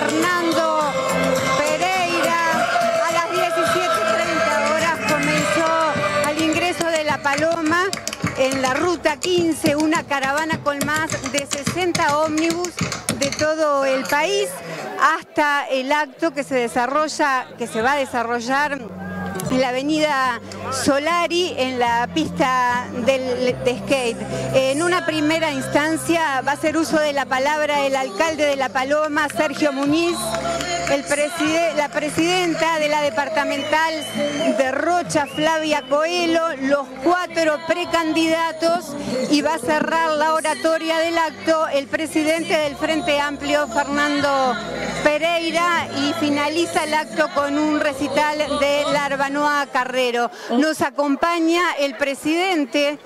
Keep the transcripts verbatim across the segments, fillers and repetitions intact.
Fernando Pereira. A las diecisiete treinta horas comenzó al ingreso de La Paloma en la ruta quince, una caravana con más de sesenta ómnibus de todo el país, hasta el acto que se desarrolla, que se va a desarrollar en la avenida Solari, en la pista del, de skate. En una primera instancia va a hacer uso de la palabra el alcalde de La Paloma, Sergio Muñiz, el preside, la presidenta de la departamental de Rocha, Flavia Coelho, los cuatro precandidatos, y va a cerrar la oratoria del acto el presidente del Frente Amplio, Fernando Pereira, y finaliza el acto con un recital de Larbanoa Carrero. Nos acompaña el presidente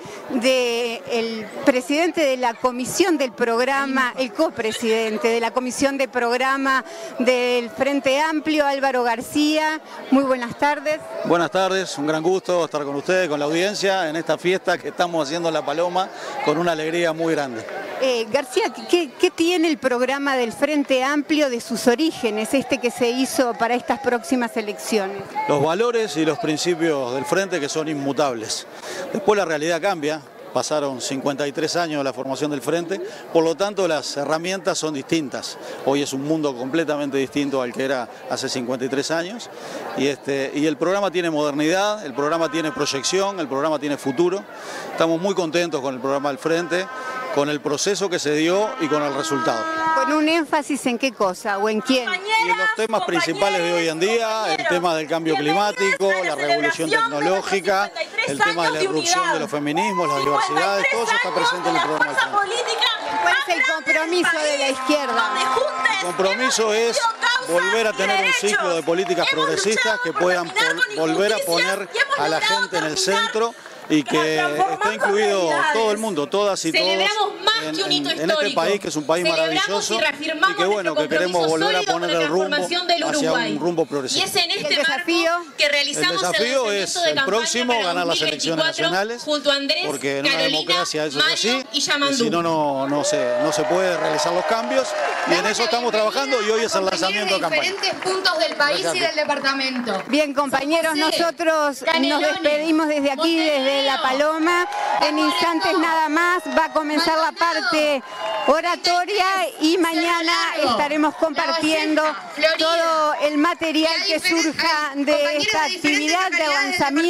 de, el presidente de la comisión del programa, el copresidente de la comisión de programa del Frente Amplio, Álvaro García. Muy buenas tardes. Buenas tardes, un gran gusto estar con ustedes, con la audiencia, en esta fiesta que estamos haciendo en La Paloma, con una alegría muy grande. Eh, García, ¿qué, ¿qué tiene el programa del Frente Amplio de sus orígenes, este que se hizo para estas próximas elecciones? Los valores y los principios del Frente, que son inmutables. Después la realidad cambia, pasaron cincuenta y tres años de la formación del Frente, por lo tanto las herramientas son distintas. Hoy es un mundo completamente distinto al que era hace cincuenta y tres años, y, este, y el programa tiene modernidad, el programa tiene proyección, el programa tiene futuro. Estamos muy contentos con el programa del Frente, con el proceso que se dio y con el resultado. ¿Con un énfasis en qué cosa o en quién? Y en los temas principales de hoy en día, el tema del cambio climático, la revolución tecnológica, el tema de la irrupción de los feminismos, las diversidades, todo eso está presente en el programa del Frente. ¿Cuál es el compromiso de la izquierda? El compromiso es volver a tener un ciclo de políticas progresistas que puedan volver a poner a la gente en el centro y que esté incluido todo el mundo, todas y todos en, en, en este país, que es un país maravilloso, y que bueno, que queremos volver a poner el rumbo hacia un rumbo progresista. Y es en este el desafío que realizamos el desafío es el próximo, ganar las elecciones nacionales, porque en una democracia eso es así, y si no, no, no, se, no se puede realizar los cambios, y en eso estamos trabajando, y hoy es el lanzamiento de campaña. Diferentes puntos del país y del departamento. Bien, compañeros, nosotros nos despedimos desde aquí, desde La Paloma. En instantes nada más va a comenzar la parte oratoria y mañana estaremos compartiendo todo el material que surja de esta actividad de lanzamiento.